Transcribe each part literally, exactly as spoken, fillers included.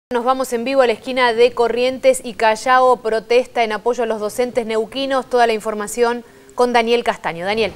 Nos vamos en vivo a la esquina de Corrientes y Callao, protesta en apoyo a los docentes neuquinos. Toda la información con Daniel Castaño. Daniel.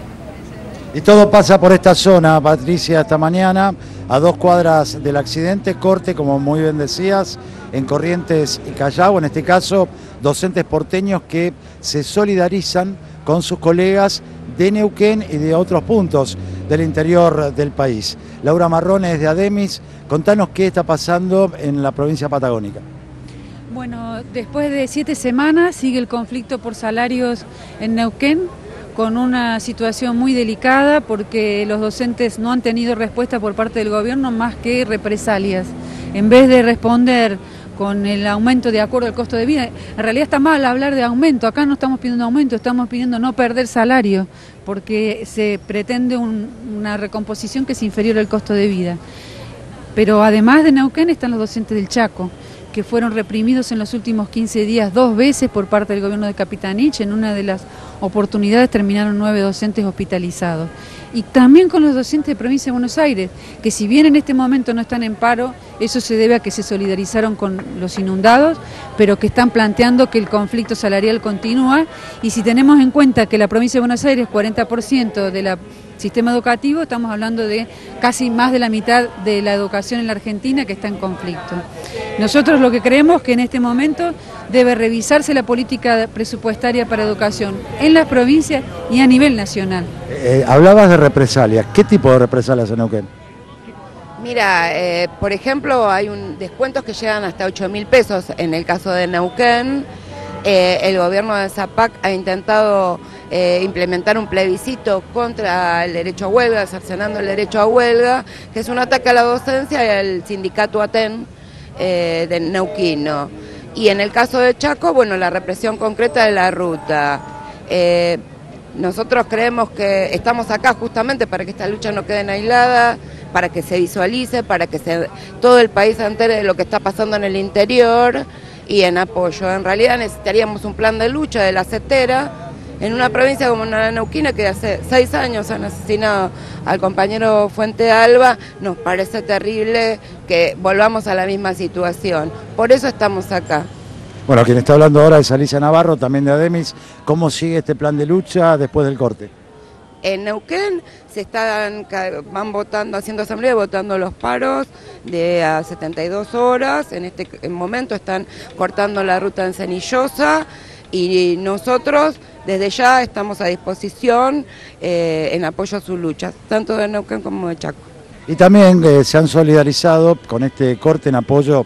Y todo pasa por esta zona, Patricia, esta mañana, a dos cuadras del accidente, corte, como muy bien decías, en Corrientes y Callao, en este caso, docentes porteños que se solidarizan con sus colegas de Neuquén y de otros puntos del interior del país. Laura Marrones de Ademis, contanos qué está pasando en la provincia patagónica. Bueno, después de siete semanas sigue el conflicto por salarios en Neuquén, con una situación muy delicada porque los docentes no han tenido respuesta por parte del gobierno más que represalias. En vez de responder con el aumento de acuerdo al costo de vida, en realidad está mal hablar de aumento, acá no estamos pidiendo aumento, estamos pidiendo no perder salario, porque se pretende un, una recomposición que es inferior al costo de vida. Pero además de Neuquén están los docentes del Chaco, que fueron reprimidos en los últimos quince días dos veces por parte del gobierno de Capitanich. En una de las oportunidades terminaron nueve docentes hospitalizados. Y también con los docentes de provincia de Buenos Aires, que si bien en este momento no están en paro, eso se debe a que se solidarizaron con los inundados, pero que están planteando que el conflicto salarial continúa. Y si tenemos en cuenta que la provincia de Buenos Aires, cuarenta por ciento de la sistema educativo, estamos hablando de casi más de la mitad de la educación en la Argentina que está en conflicto. Nosotros lo que creemos es que en este momento debe revisarse la política presupuestaria para educación en las provincias y a nivel nacional. Eh, hablabas de represalias, ¿qué tipo de represalias en Neuquén? Mira, eh, por ejemplo, hay un descuentos que llegan hasta ocho mil pesos en el caso de Neuquén. Eh, el gobierno de Zapac ha intentado eh, implementar un plebiscito contra el derecho a huelga, cercenando el derecho a huelga, que es un ataque a la docencia y al sindicato ATEN eh, de neuquino. Y en el caso de Chaco, bueno, la represión concreta de la ruta. Eh, nosotros creemos que estamos acá justamente para que esta lucha no quede aislada, para que se visualice, para que se, todo el país se entere de lo que está pasando en el interior y en apoyo. En realidad necesitaríamos un plan de lucha de la CETERA en una provincia como la neuquina, que hace seis años han asesinado al compañero Fuente Alba. Nos parece terrible que volvamos a la misma situación. Por eso estamos acá. Bueno, quien está hablando ahora es Alicia Navarro, también de Ademis. ¿Cómo sigue este plan de lucha después del corte? En Neuquén se están, van votando, haciendo asamblea, votando los paros de a setenta y dos horas. En este momento están cortando la ruta en Cenillosa y nosotros desde ya estamos a disposición eh, en apoyo a sus luchas, tanto de Neuquén como de Chaco. Y también eh, se han solidarizado con este corte en apoyo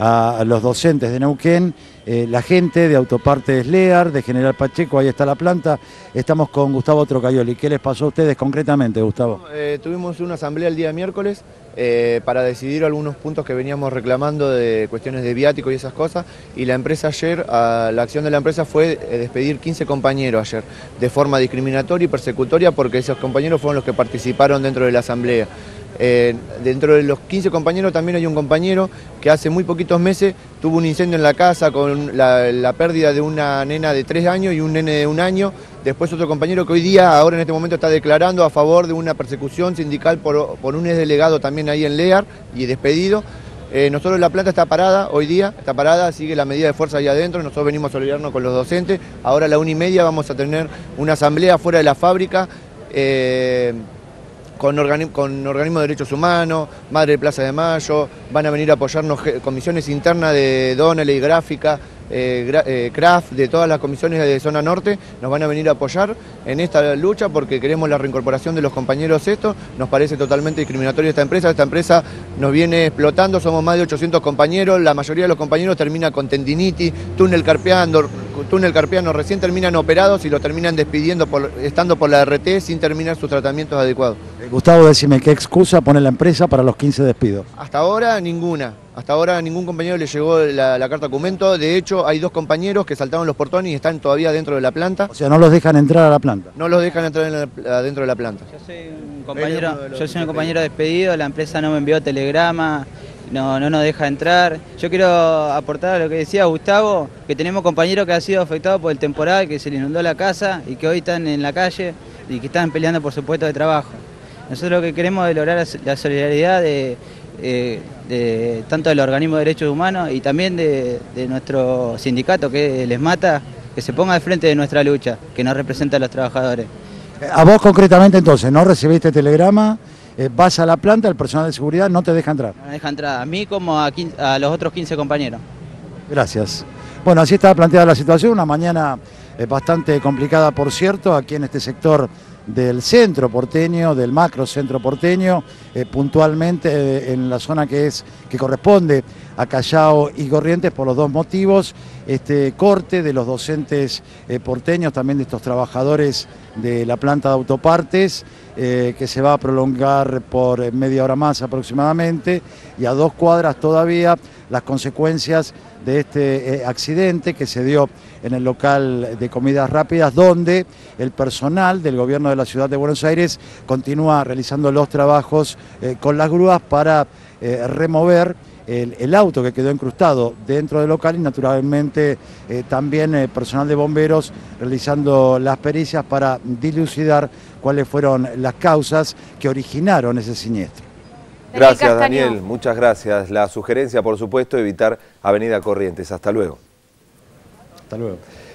a los docentes de Neuquén, eh, la gente de Autopartes Lear, de General Pacheco, ahí está la planta. Estamos con Gustavo Trocaioli. ¿Qué les pasó a ustedes concretamente, Gustavo? Eh, tuvimos una asamblea el día miércoles eh, para decidir algunos puntos que veníamos reclamando de cuestiones de viático y esas cosas, y la empresa ayer, a, la acción de la empresa fue eh, despedir quince compañeros ayer, de forma discriminatoria y persecutoria, porque esos compañeros fueron los que participaron dentro de la asamblea. Eh, dentro de los quince compañeros también hay un compañero que hace muy poquitos meses tuvo un incendio en la casa con la, la pérdida de una nena de tres años y un nene de un año. Después otro compañero que hoy día, ahora en este momento, está declarando a favor de una persecución sindical por, por un exdelegado también ahí en Lear y despedido. Eh, nosotros la planta está parada hoy día, está parada, sigue la medida de fuerza ahí adentro. Nosotros venimos a solidarnos con los docentes. Ahora a la una y media vamos a tener una asamblea fuera de la fábrica. Eh, Con, organi con organismos de derechos humanos, Madre de Plaza de Mayo, van a venir a apoyarnos comisiones internas de Donnelly, Gráfica, eh, gra eh, Craft, de todas las comisiones de zona norte, nos van a venir a apoyar en esta lucha porque queremos la reincorporación de los compañeros estos. Nos parece totalmente discriminatoria esta empresa, esta empresa nos viene explotando, somos más de ochocientos compañeros, la mayoría de los compañeros termina con tendinitis, túnel carpiano, túnel carpiano, recién terminan operados y los terminan despidiendo por, estando por la R T sin terminar sus tratamientos adecuados. Gustavo, decime, ¿qué excusa pone la empresa para los quince despidos? Hasta ahora ninguna. Hasta ahora a ningún compañero le llegó la, la carta documento. De hecho, hay dos compañeros que saltaron los portones y están todavía dentro de la planta. O sea, no los dejan entrar a la planta. No los dejan entrar en la, dentro de la planta. Yo soy un compañero, yo soy un compañero despedido, la empresa no me envió telegrama, no, no nos deja entrar. Yo quiero aportar a lo que decía Gustavo, que tenemos compañeros que han sido afectados por el temporal, que se les inundó la casa y que hoy están en la calle y que están peleando por su puesto de trabajo. Nosotros lo que queremos es lograr la solidaridad de eh, de, tanto del organismo de derechos humanos y también de, de nuestro sindicato, que es ESMATA, que se ponga al frente de nuestra lucha, que nos representa a los trabajadores. A vos concretamente entonces, ¿no recibiste telegrama? Eh, vas a la planta, el personal de seguridad no te deja entrar. No deja entrar a mí como a, quince, a los otros quince compañeros. Gracias. Bueno, así está planteada la situación, una mañana eh, bastante complicada, por cierto, aquí en este sector del centro porteño, del macro centro porteño, eh, puntualmente eh, en la zona que es que corresponde a Callao y Corrientes, por los dos motivos: este corte de los docentes eh, porteños, también de estos trabajadores de la planta de autopartes, eh, que se va a prolongar por media hora más aproximadamente, y a dos cuadras todavía las consecuencias de este eh, accidente que se dio en el local de comidas rápidas, donde el personal del gobierno de la ciudad de Buenos Aires continúa realizando los trabajos eh, con las grúas para eh, remover el, el auto que quedó incrustado dentro del local, y naturalmente eh, también el personal de bomberos realizando las pericias para dilucidar cuáles fueron las causas que originaron ese siniestro. Gracias, Daniel, muchas gracias. La sugerencia, por supuesto, evitar Avenida Corrientes. Hasta luego. Hasta luego.